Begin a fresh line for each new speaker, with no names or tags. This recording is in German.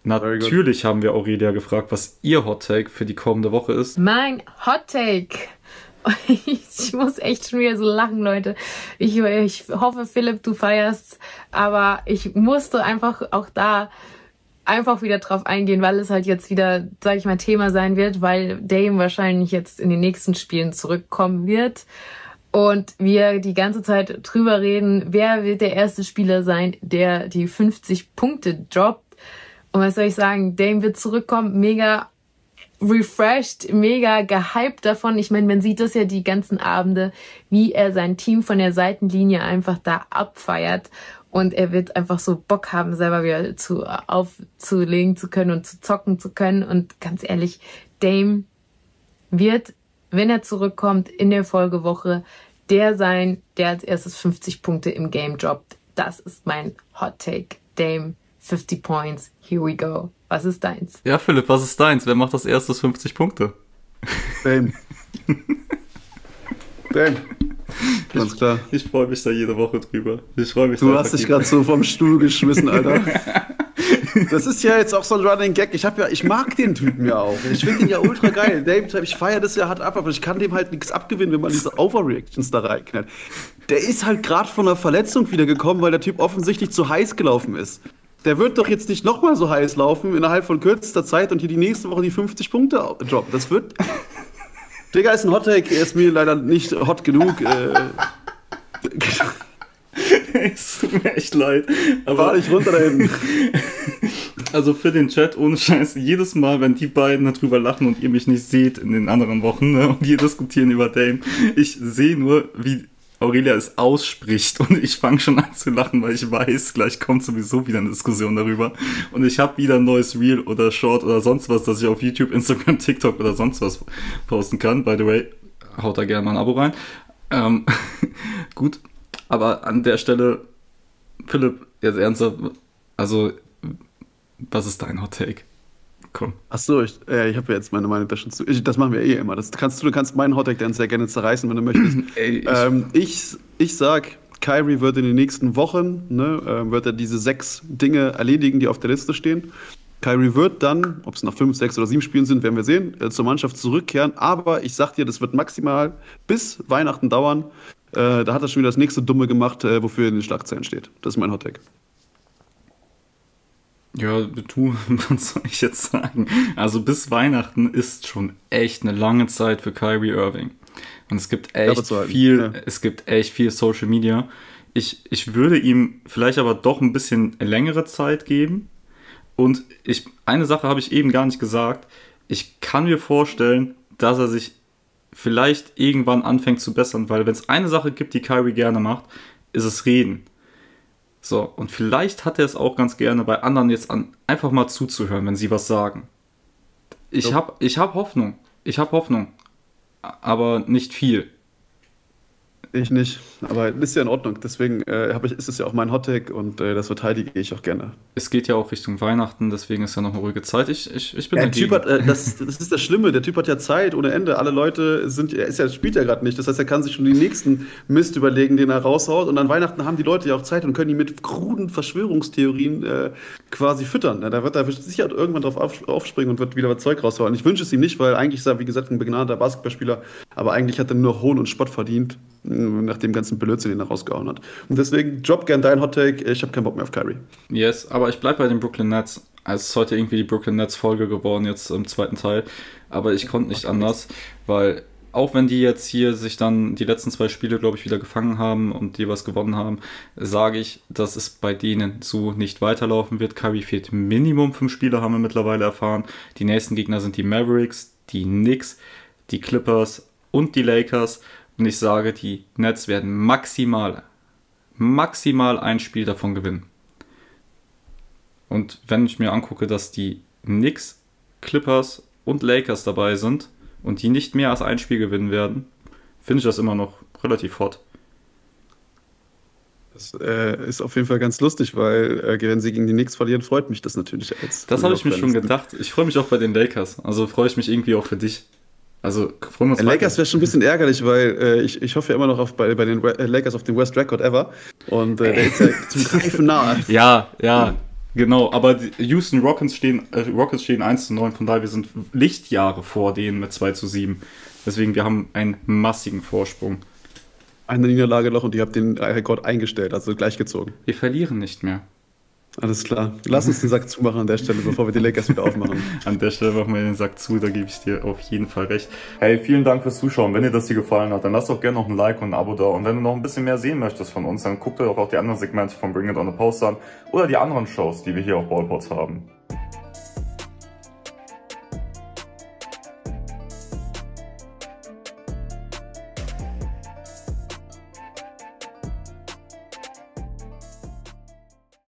Natürlich haben wir Aurelia gefragt, was ihr Hot Take für die kommende Woche ist.
Mein Hot Take. Ich muss echt schon wieder so lachen, Leute. Ich hoffe, Philipp, du feierst, aber ich musste einfach auch da einfach wieder drauf eingehen, weil es halt jetzt wieder, sag ich mal, Thema sein wird, weil Dame wahrscheinlich jetzt in den nächsten Spielen zurückkommen wird und wir die ganze Zeit drüber reden, wer wird der erste Spieler sein, der die 50 Punkte droppt. Und was soll ich sagen, Dame wird zurückkommen, mega refreshed, mega gehypt davon. Ich meine, man sieht das ja die ganzen Abende, wie er sein Team von der Seitenlinie einfach da abfeiert. Und er wird einfach so Bock haben, selber wieder aufzulegen zu können und zu zocken zu können. Und ganz ehrlich, Dame wird, wenn er zurückkommt in der Folgewoche, der sein, der als erstes 50 Punkte im Game droppt. Das ist mein Hot Take. Dame, 50 Points, here we go. Was ist deins?
Ja, Philipp, was ist deins? Wer macht das erstes 50 Punkte?
Dame. Dame. Ganz klar.
Ich freue mich da jede Woche drüber.
Du hast dich gerade so vom Stuhl geschmissen, Alter. Das ist ja jetzt auch so ein Running Gag. Ich mag den Typen ja auch. Ich finde den ja ultra geil. Dame, ich feiere das ja hart ab, aber ich kann dem halt nichts abgewinnen, wenn man diese Overreactions da reinknallt. Der ist halt gerade von einer Verletzung wiedergekommen, weil der Typ offensichtlich zu heiß gelaufen ist. Der wird doch jetzt nicht nochmal so heiß laufen innerhalb von kürzester Zeit und hier die nächste Woche die 50 Punkte droppen. Das wird... Digga, ist ein Hot-Take, er ist mir leider nicht hot genug.
Es tut mir echt leid. Aber
fahr dich runter da hinten.
Also für den Chat, ohne Scheiß, jedes Mal, wenn die beiden darüber lachen und ihr mich nicht seht in den anderen Wochen, ne, und wir diskutieren über Dame, ich sehe nur, wie Aurelia es ausspricht und ich fange schon an zu lachen, weil ich weiß, gleich kommt sowieso wieder eine Diskussion darüber und ich habe wieder ein neues Reel oder Short oder sonst was, das ich auf YouTube, Instagram, TikTok oder sonst was posten kann. By the way, haut da gerne mal ein Abo rein. Gut, aber an der Stelle, Philipp, jetzt ernsthaft, also was ist dein Hot Take? Komm.
Achso, ich habe ja jetzt meine Meinung da schon zu. Das machen wir eh immer. Du kannst meinen Hottag dann sehr gerne zerreißen, wenn du möchtest. Ich sag, Kyrie wird in den nächsten Wochen, wird er diese 6 Dinge erledigen, die auf der Liste stehen. Kyrie wird dann, ob es nach 5, 6 oder 7 Spielen sind, werden wir sehen, zur Mannschaft zurückkehren. Aber ich sag dir, das wird maximal bis Weihnachten dauern. Da hat er schon wieder das nächste Dumme gemacht, wofür in den Schlagzeilen steht. Das ist mein Hottag.
Ja, du, was soll ich jetzt sagen? Also bis Weihnachten ist schon echt eine lange Zeit für Kyrie Irving. Und es gibt echt viel Social Media. Ich würde ihm vielleicht aber doch ein bisschen längere Zeit geben. Und eine Sache habe ich eben gar nicht gesagt. Ich kann mir vorstellen, dass er sich vielleicht irgendwann anfängt zu bessern, weil wenn es eine Sache gibt, die Kyrie gerne macht, ist es reden. So, und vielleicht hat er es auch ganz gerne bei anderen jetzt einfach mal zuzuhören, wenn sie was sagen. Ich hab Hoffnung. Aber nicht viel.
Ich nicht, aber ist ja in Ordnung. Deswegen ist es ja auch mein Hottake und das verteidige ich auch gerne.
Es geht ja auch Richtung Weihnachten, deswegen ist ja noch eine ruhige Zeit. Ich bin
der Typ hat, das ist das Schlimme, der Typ hat ja Zeit ohne Ende. Alle Leute spielt ja gerade nicht. Das heißt, er kann sich schon den nächsten Mist überlegen, den er raushaut. Und an Weihnachten haben die Leute ja auch Zeit und können ihn mit kruden Verschwörungstheorien quasi füttern. Da wird er sicher irgendwann drauf aufspringen und wird wieder was Zeug raushauen. Ich wünsche es ihm nicht, weil eigentlich ist er, wie gesagt, ein begnadeter Basketballspieler. Aber eigentlich hat er nur Hohn und Spott verdient, nach dem ganzen Blödsinn, den er rausgehauen hat. Und deswegen drop gern dein Hottake. Ich habe keinen Bock mehr auf Kyrie.
Yes, aber ich bleibe bei den Brooklyn Nets. Es ist heute irgendwie die Brooklyn Nets Folge geworden, jetzt im zweiten Teil. Aber ich konnte nicht anders, weil auch wenn die jetzt hier sich dann die letzten 2 Spiele, glaube ich, wieder gefangen haben und die was gewonnen haben, sage ich, dass es bei denen so nicht weiterlaufen wird. Kyrie fehlt Minimum 5 Spiele, haben wir mittlerweile erfahren. Die nächsten Gegner sind die Mavericks, die Knicks, die Clippers und die Lakers. Und ich sage, die Nets werden maximal ein Spiel davon gewinnen. Und wenn ich mir angucke, dass die Knicks, Clippers und Lakers dabei sind und die nicht mehr als ein Spiel gewinnen werden, finde ich das immer noch relativ hot.
Das ist auf jeden Fall ganz lustig, weil wenn sie gegen die Knicks verlieren, freut mich das natürlich.
Das habe ich mir schon gedacht. Ich freue mich auch bei den Lakers. Also freue ich mich irgendwie auch für dich. Also freuen wir uns
Lakers wäre schon ein bisschen ärgerlich, weil ich hoffe ja immer noch bei den Lakers auf den Worst Record ever. Und der ist ja zum Greifen nahe.
Ja. Genau, aber die Houston Rockets stehen 1:9, von daher wir sind Lichtjahre vor denen mit 2:7. Deswegen, wir haben einen massigen Vorsprung.
Eine Niederlage noch und ihr habt den Rekord eingestellt, also gleichgezogen.
Wir verlieren nicht mehr.
Alles klar. Lass uns den Sack zumachen an der Stelle, bevor wir die Lakers wieder aufmachen.
An der Stelle machen wir den Sack zu, da gebe ich dir auf jeden Fall recht. Hey, vielen Dank fürs Zuschauen. Wenn dir das hier gefallen hat, dann lass doch gerne noch ein Like und ein Abo da. Und wenn du noch ein bisschen mehr sehen möchtest von uns, dann guck dir doch auch die anderen Segmente von Bring It On The Post an oder die anderen Shows, die wir hier auf Ballpods haben.